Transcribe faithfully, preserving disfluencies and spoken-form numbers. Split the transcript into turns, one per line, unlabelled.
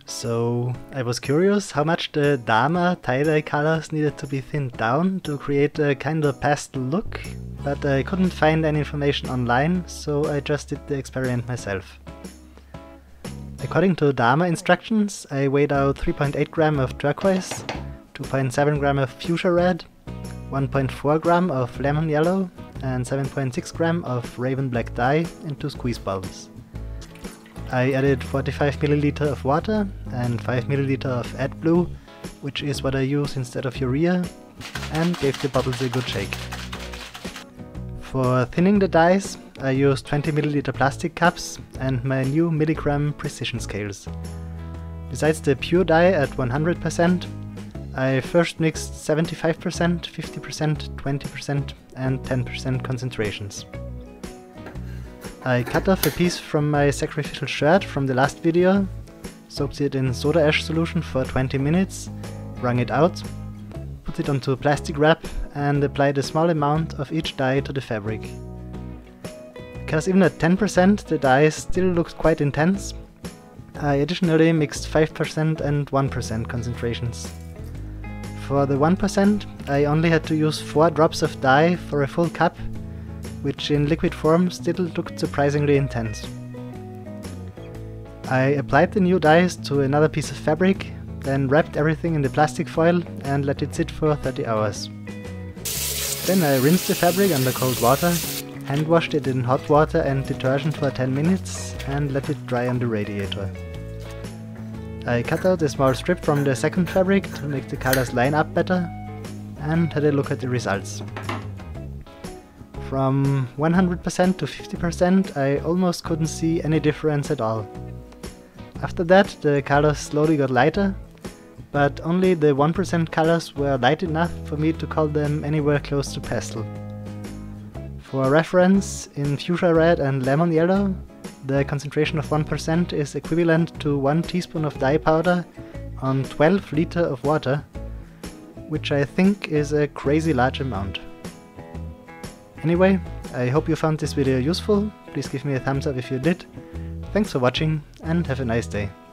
So I was curious how much the Dharma tie-dye colors needed to be thinned down to create a kind of pastel look, but I couldn't find any information online, so I just did the experiment myself. According to Dharma instructions, I weighed out three point eight gram of turquoise, two point seven gram of fuchsia red, one point four gram of lemon yellow, and seven point six gram of raven black dye into squeeze bottles. I added forty-five milliliters of water and five milliliters of AdBlue, which is what I use instead of urea, and gave the bottles a good shake. For thinning the dyes, I used twenty milliliter plastic cups and my new milligram precision scales. Besides the pure dye at one hundred percent, I first mixed seventy-five percent, fifty percent, twenty percent and ten percent concentrations. I cut off a piece from my sacrificial shirt from the last video, soaked it in soda ash solution for twenty minutes, wrung it out, put it onto a plastic wrap and applied a small amount of each dye to the fabric. Because even at ten percent the dye still looked quite intense, I additionally mixed five percent and one percent concentrations. For the one percent I only had to use four drops of dye for a full cup, which in liquid form still looked surprisingly intense. I applied the new dyes to another piece of fabric, then wrapped everything in the plastic foil and let it sit for thirty hours. Then I rinsed the fabric under cold water, hand washed it in hot water and detergent for ten minutes and let it dry on the radiator. I cut out a small strip from the second fabric to make the colors line up better and had a look at the results. From one hundred percent to fifty percent I almost couldn't see any difference at all. After that the colors slowly got lighter, but only the one percent colors were light enough for me to call them anywhere close to pastel. For reference, in fuchsia red and lemon yellow, the concentration of one percent is equivalent to one teaspoon of dye powder on twelve liters of water, which I think is a crazy large amount. Anyway, I hope you found this video useful. Please give me a thumbs up if you did. Thanks for watching and have a nice day.